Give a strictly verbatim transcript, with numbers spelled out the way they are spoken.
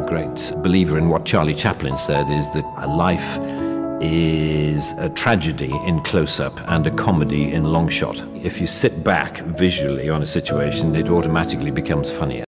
great believer in what Charlie Chaplin said, is that a life is a tragedy in close-up and a comedy in long shot. If you sit back visually on a situation, it automatically becomes funnier.